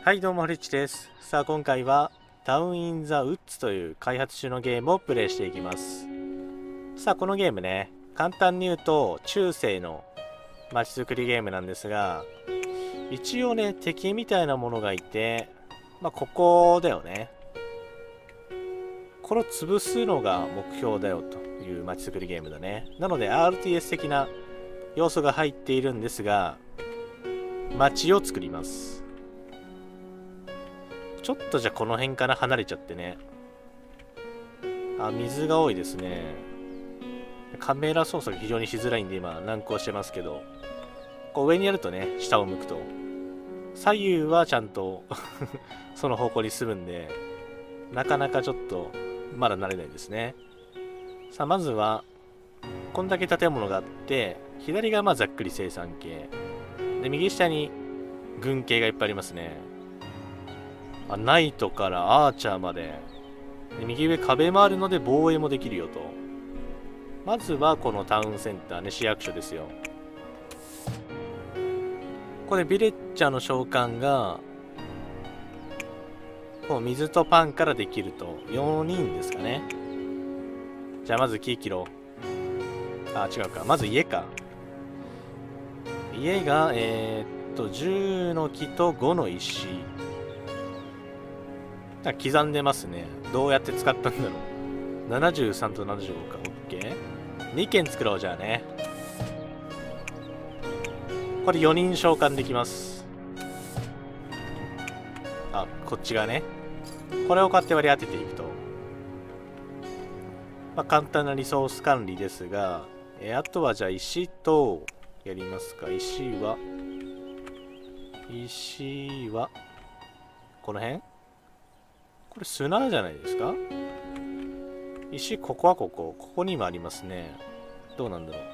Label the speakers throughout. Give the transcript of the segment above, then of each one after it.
Speaker 1: はい、どうも、リッチです。さあ、今回は、ダウン・イン・ザ・ウッズという開発中のゲームをプレイしていきます。さあ、このゲームね、簡単に言うと、中世の街づくりゲームなんですが、一応ね、敵みたいなものがいて、ここだよね。これを潰すのが目標だよという街づくりゲームだね。なので、RTS 的な要素が入っているんですが、街を作ります。ちょっとじゃあこの辺から離れちゃってね。水が多いですね。カメラ操作が非常にしづらいんで今難航してますけど、こう上にやるとね、下を向くと左右はちゃんとその方向に進むんで、なかなかちょっとまだ慣れないですね。さあ、まずはこんだけ建物があって、左がざっくり生産系で、右下に軍系がいっぱいありますね。ナイトからアーチャーまで。で、右上壁もあるので防衛もできるよと。まずはこのタウンセンターね、市役所ですよ。これビレッジャーの召喚がこう水とパンからできると。4人ですかね。じゃあまず木切ろう。違うか、まず家か。家が10の木と5の石。刻んでますね。どうやって使ったんだろう。73と75か。OK。2軒作ろう、じゃあね。これ4人召喚できます。こっちがね。これを買って割り当てていくと。簡単なリソース管理ですが、あとはじゃあ石と、やりますか。石は、この辺これ砂じゃないですか。石、ここはここにもありますね。どうなんだろ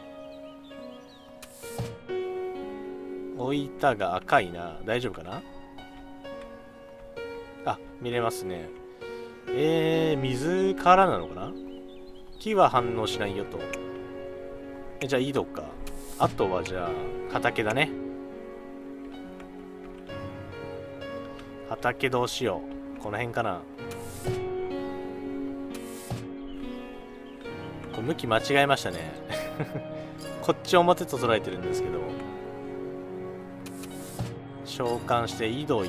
Speaker 1: う。置いたが赤いな。大丈夫かな。見れますね。水からなのかな。木は反応しないよと。じゃあ井戸か。あとはじゃあ畑だね。畑どうしよう。この辺かな。向き間違えましたね。こっち表と捉えてるんですけど、召喚して井戸行って、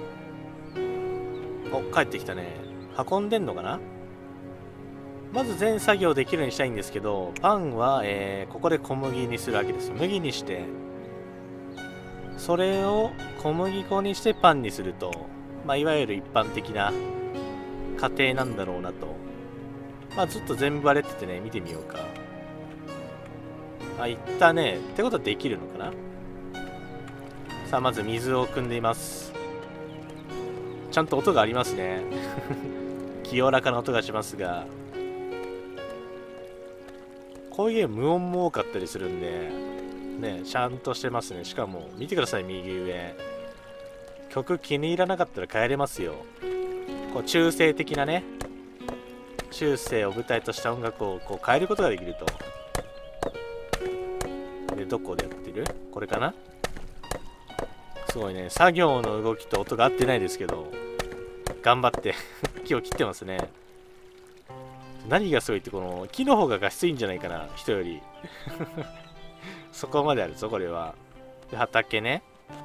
Speaker 1: 帰ってきたね。運んでんのかな。まず全作業できるようにしたいんですけど、パンは、ここで小麦にするわけです。麦にして、それを小麦粉にしてパンにすると、いわゆる一般的な家庭なんだろうなと。ずっと全部割れててね、見てみようか。いったね。ってことはできるのかな。さあ、まず水を汲んでいます。ちゃんと音がありますね。清らかな音がしますが、こういうゲーム無音も多かったりするんで、ね、ちゃんとしてますね。しかも、見てください、右上。曲気に入らなかったら変えれますよ。こう中世的なね、中世を舞台とした音楽をこう変えることができると。で、どこでやってる？これかな？すごいね。作業の動きと音が合ってないですけど、頑張って木を切ってますね。何がすごいって、この木の方が画質いいんじゃないかな、人より。そこまであるぞ、これは。で、畑ね。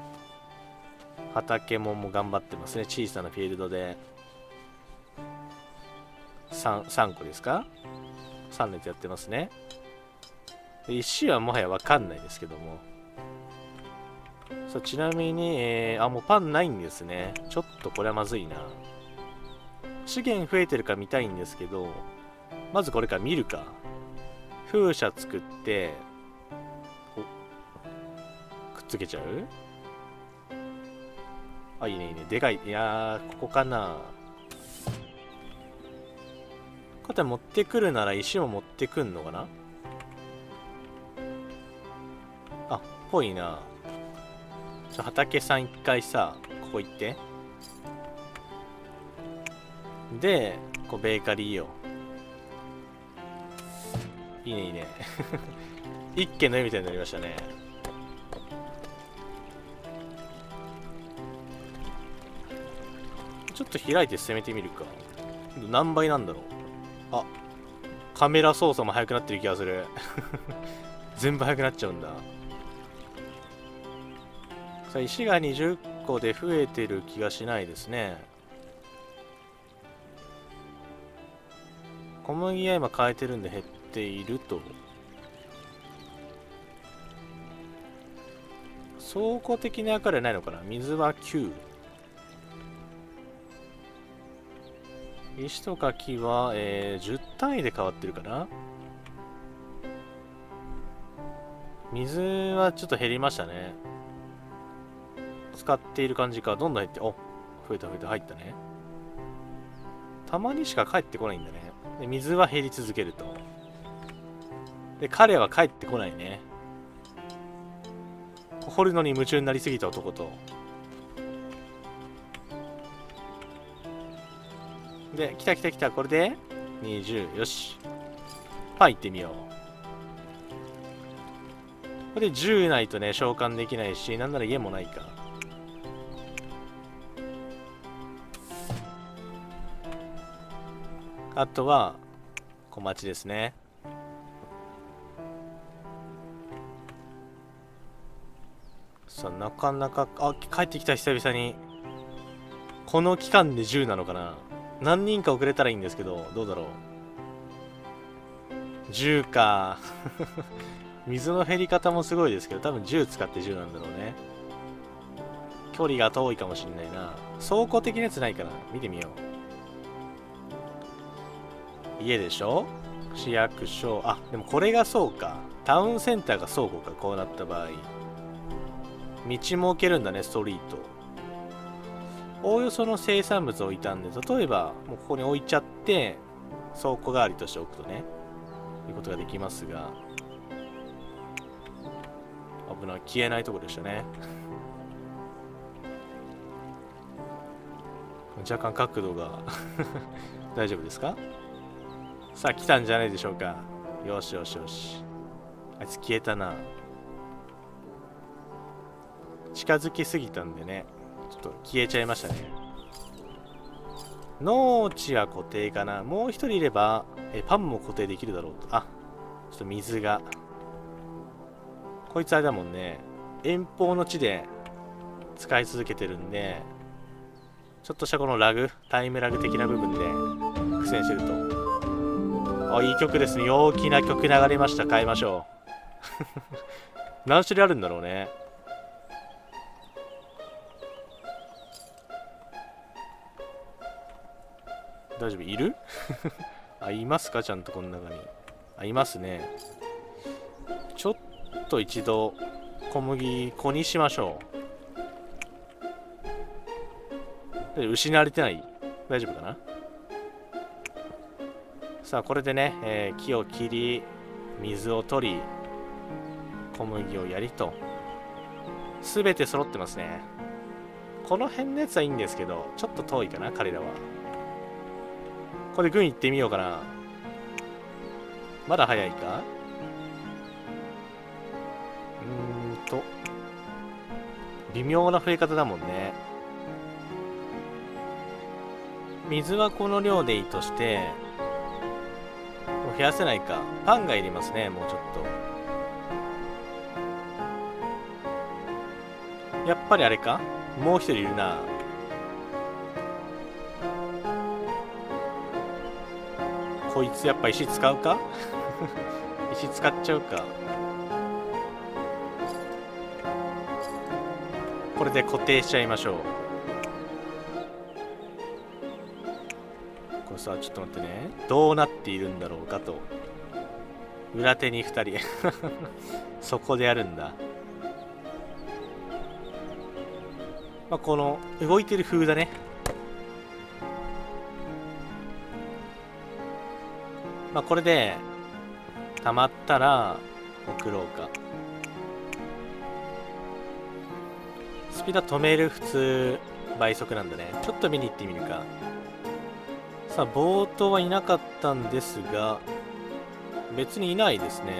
Speaker 1: 畑も頑張ってますね。小さなフィールドで。3個ですか？ 3 列やってますね。で、石はもはやわかんないですけども。さあ、ちなみに、もうパンないんですね。ちょっとこれはまずいな。資源増えてるか見たいんですけど、まずこれから見るか。風車作って、くっつけちゃう？いいね、いいね。でかい。いやー、ここかな。こうやって持ってくるなら石も持ってくんのかな。ぽいな。畑さん一回さ、ここ行って。で、こうベーカリーよ。いいね、いいね。一軒の絵みたいになりましたね。 ちょっと開いて攻めてみるか。何倍なんだろう。あ、カメラ操作も速くなってる気がする。全部速くなっちゃうんだ。さあ、石が20個で増えてる気がしないですね。小麦は今変えてるんで減っていると。倉庫的な役割はないのかな。水は9。石とか木は、10単位で変わってるかな。水はちょっと減りましたね。使っている感じか。どんどん減って、お、増えた増えた、入ったね。たまにしか帰ってこないんだね。で、水は減り続けると。で、彼は帰ってこないね。掘るのに夢中になりすぎた男と。で、来た来た来た。これで20。よし。パン行ってみよう。これで10ないとね、召喚できないし、なんなら家もないか。あとは、小町ですね。さあ、なかなか、あ、帰ってきた久々に。この期間で10なのかな。何人か遅れたらいいんですけど、どうだろう。10か。水の減り方もすごいですけど、多分10使って10なんだろうね。距離が遠いかもしんないな。倉庫的なやつないかな。見てみよう。家でしょ、市役所。あ、でもこれがそうか。タウンセンターが倉庫か、こうなった場合。道も置けるんだね、ストリート。おおよその生産物を置いたんで、例えば、もうここに置いちゃって、倉庫代わりとして置くとね、いうことができますが、危ない、消えないところでしたね。若干角度が大丈夫ですか。さあ、来たんじゃないでしょうか。よしよしよし。あいつ消えたな。近づきすぎたんでね、ちょっと消えちゃいましたね。農地は固定かな。もう一人いれば、パンも固定できるだろうと。あ、ちょっと水が。こいつあれだもんね。遠方の地で使い続けてるんで、ちょっとしたこのラグ、タイムラグ的な部分で苦戦してると。あ、いい曲ですね。陽気な曲流れました。変えましょう。何種類あるんだろうね。大丈夫？いる？あ、いますか？ちゃんとこの中に。あ、いますね。ちょっと一度、小麦粉にしましょう。で、失われてない？大丈夫かな？さあ、これでね、木を切り、水を取り、小麦をやりと。すべて揃ってますね。この辺のやつはいいんですけど、ちょっと遠いかな、彼らは。これ軍行ってみようかな。まだ早いか？微妙な増え方だもんね。水はこの量でいいとして、増やせないか。パンがいりますね、もうちょっと。やっぱりあれか？もう一人いるな。こいつやっぱ石使うか？石使っちゃうか。これで固定しちゃいましょう。これさ、ちょっと待ってね。どうなっているんだろうかと。裏手に2人。そこでやるんだ。まあ、この動いてる風だね。まあ、これで溜まったら送ろうか。スピード止める普通倍速なんだね。ちょっと見に行ってみるか。さあ、冒頭はいなかったんですが、別にいないですね。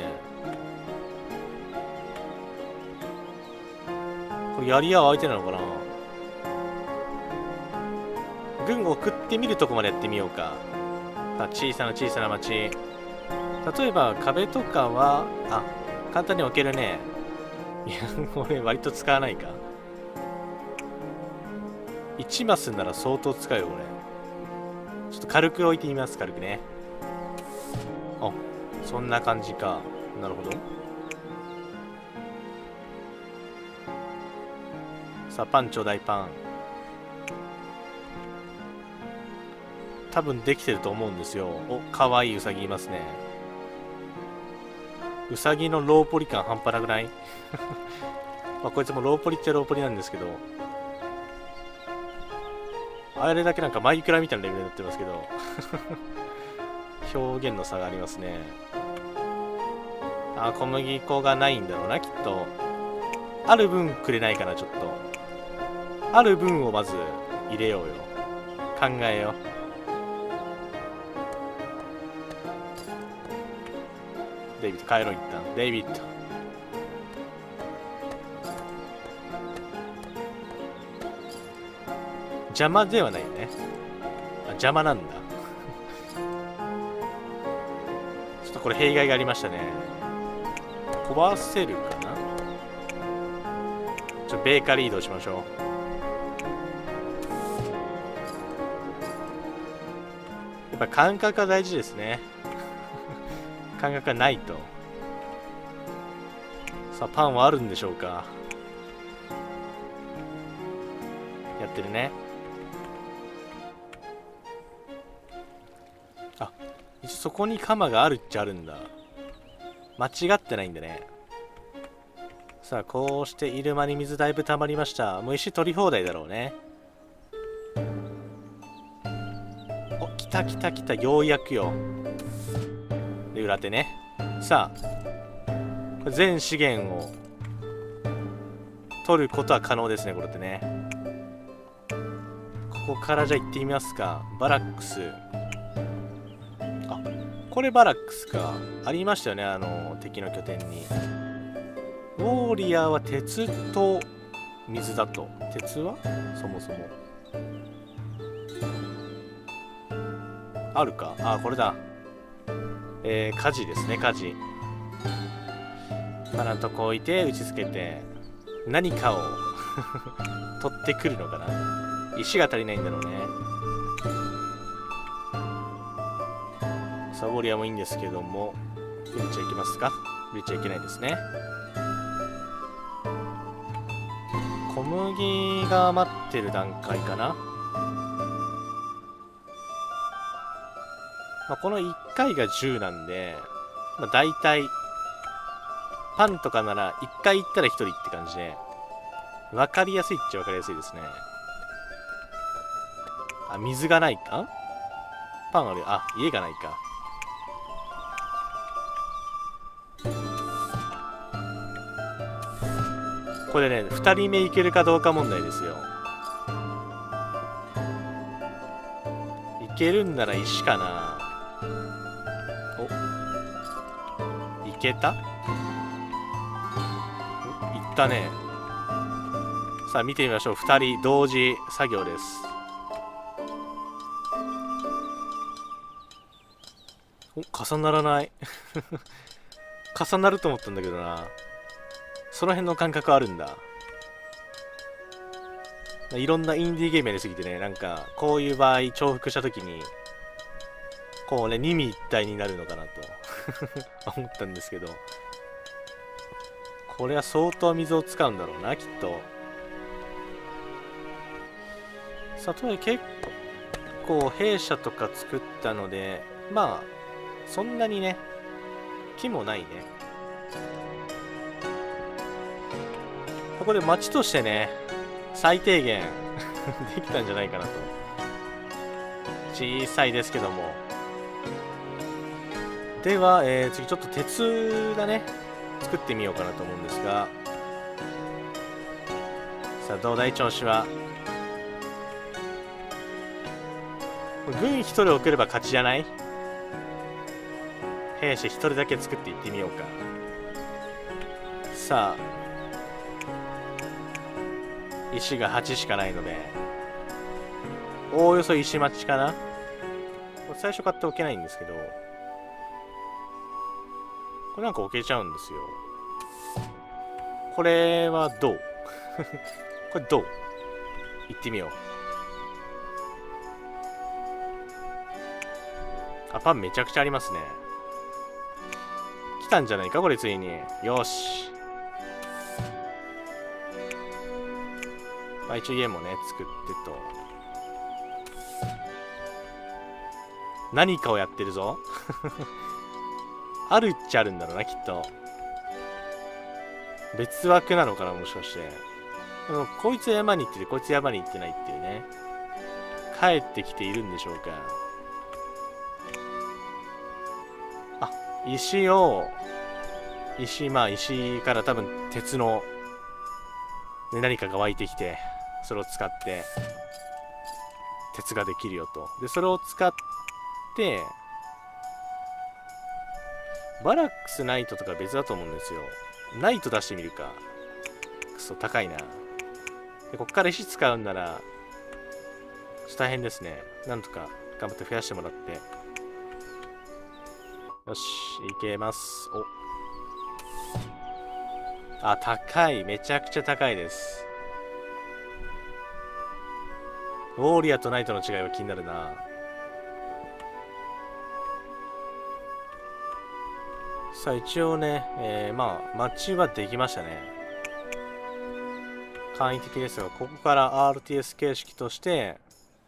Speaker 1: これやり合う相手なのかな。 軍を送ってみるとこまでやってみようか。小さな小さな町。例えば壁とかは簡単に置けるね。いやこれ割と使わないか。1マスなら相当使うよこれ。ちょっと軽く置いてみます。軽くね。そんな感じか。なるほど。さあパンちょうだい。パン多分できてると思うんですよ。かわいいウサギいますね。ウサギのローポリ感半端なくない？こいつもローポリっちゃローポリなんですけど、あれだけなんかマイクラみたいなレベルになってますけど表現の差がありますね。小麦粉がないんだろうなきっと。ある分くれないかな。ちょっとある分をまず入れようよ。考えよう。デイビッド帰ろう一旦。デイビッド邪魔ではないよね。邪魔なんだちょっとこれ弊害がありましたね。壊せるかな。ベーカリー移動しましょう。やっぱ感覚が大事ですね感覚がないと。さあパンはあるんでしょうか。やってるね。一応そこに鎌があるっちゃあるんだ。間違ってないんだね。さあこうしている間に水だいぶ溜まりました。もう石取り放題だろうね。来た来た来た。ようやくよ。で裏手ね。さあ全資源を取ることは可能ですね。これってね。ここからじゃあ行ってみますか。バラックス。これバラックスか。ありましたよね。敵の拠点に。ウォーリアーは鉄と水だと。鉄はそもそもあるか。これだ。火事ですね。火事。花とこ置いて打ち付けて何かを取ってくるのかな。石が足りないんだろうね。サボリアもいいんですけども、ブリッチはいけますか。ブリッチはいけないですね。小麦が余ってる段階かな。この1回が10なんで、大体パンとかなら1回行ったら1人って感じで分かりやすいっちゃ分かりやすいですね。水がないか。パンある。家がないか。これね、2人目いけるかどうか問題ですよ。いけるんなら石かな。いけた？いったね。さあ見てみましょう。2人同時作業です。重ならない重なると思ったんだけどな。その辺の感覚あるんだ。いろんなインディーゲームやりすぎてね、なんかこういう場合重複した時にこうね二位一体になるのかなと思ったんですけど、これは相当水を使うんだろうなきっと。さあとはいえ結構弊社とか作ったので、そんなにね木もないね。ここで町としてね最低限できたんじゃないかなと。小さいですけども。では、次ちょっと鉄だね作ってみようかなと思うんですが、さあどうだい調子は。軍一人置ければ勝ちじゃない。兵士一人だけ作っていってみようか。さあ石が8しかないのでおおよそ石町かな。最初買っておけないんですけど、これなんか置けちゃうんですよ。これはどうこれどう行ってみよう。あ、パンめちゃくちゃありますね。来たんじゃないかこれついに。よし。まあ一応家もね、作ってと。何かをやってるぞ。あるっちゃあるんだろうな、きっと。別枠なのかな、もしかして。でもこいつ山に行ってて、こいつ山に行ってないっていうね。帰ってきているんでしょうか。あ、石から多分鉄の、ね、何かが湧いてきて、それを使って、鉄ができるよと。で、それを使って、バラックスナイトとか別だと思うんですよ。ナイト出してみるか。くそ、高いな。で、こっから石使うんなら、大変ですね。なんとか頑張って増やしてもらって。よし、いけます。お。あ、高い。めちゃくちゃ高いです。ウォーリアとナイトの違いは気になるな。さあ、一応ね、まあ、街はできましたね。簡易的ですが、ここから RTS 形式として、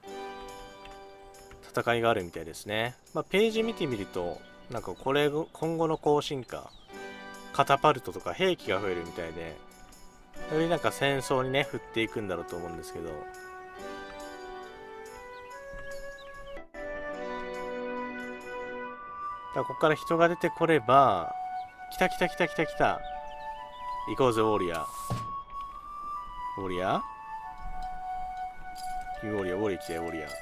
Speaker 1: 戦いがあるみたいですね。まあ、ページ見てみると、なんかこれ、今後の更新か、カタパルトとか兵器が増えるみたいで、よりなんか戦争にね、振っていくんだろうと思うんですけど、ここから人が出てこれば、来た。行こうぜ、ウォーリア。ウォーリア来て、ウォーリア。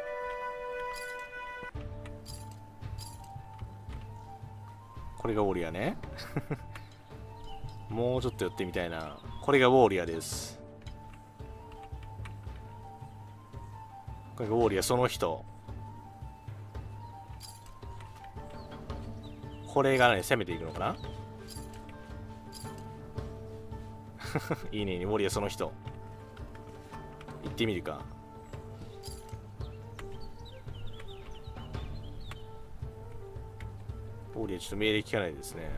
Speaker 1: これがウォーリアね。もうちょっと寄ってみたいな。これがウォーリアです。これがウォーリア、その人。これがね、攻めていくのかな。いいね、ウォーリア、その人。行ってみるか。ウォーリア、ちょっと命令聞かないですね。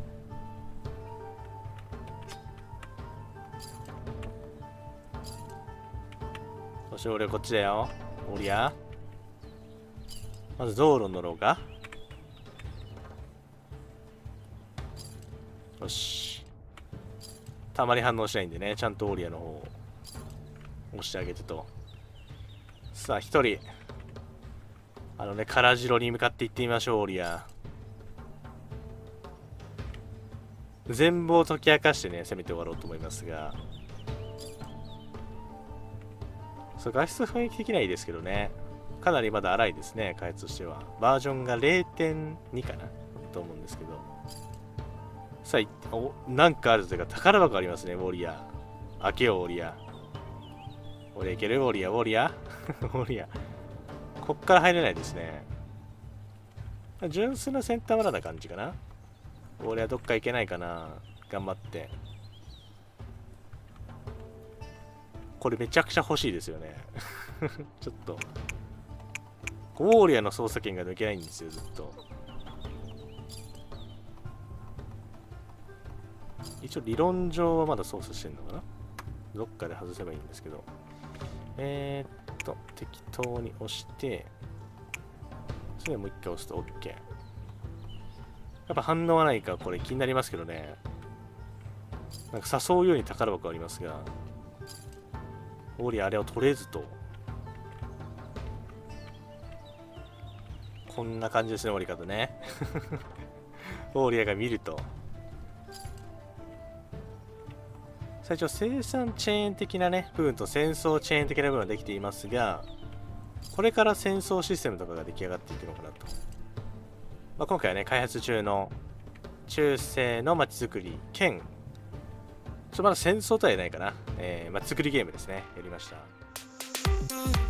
Speaker 1: そして俺はこっちだよ。ウォーリア。まず道路に乗ろうか。よし。たまに反応しないんでね、ちゃんとオーリアの方を押してあげてと。さあ、一人。カラジロに向かって行ってみましょう、オーリア。全部を解き明かしてね、攻めて終わろうと思いますが。そう、画質雰囲気的にはいいですけどね。かなりまだ荒いですね、開発としては。バージョンが 0.2 かなと思うんですけど。さあ、なんかあるというか、宝箱ありますね、ウォーリア。開けよう、ウォーリア。ウォーリアいけるウォーリア、ウォーリアウォーリア。こっから入れないですね。純粋なセンター村な感じかな。ウォーリアどっか行けないかな。頑張って。これめちゃくちゃ欲しいですよね。ちょっと。ウォーリアの操作権が抜けないんですよ、ずっと。一応理論上はまだ操作してんのかな。どっかで外せばいいんですけど。適当に押して、それもう一回押すと OK。やっぱ反応はないか、これ気になりますけどね。なんか誘うように宝箱ありますが、ウォーリアあれを取れずと。こんな感じですね、終わり方ね。ウォーリアが見ると。最初生産チェーン的なね部分と戦争チェーン的な部分ができていますが、これから戦争システムとかが出来上がっていくのかなと。今回はね開発中の中世の街づくり兼まだ戦争とは言えないかな、街づくりゲームですね、やりました。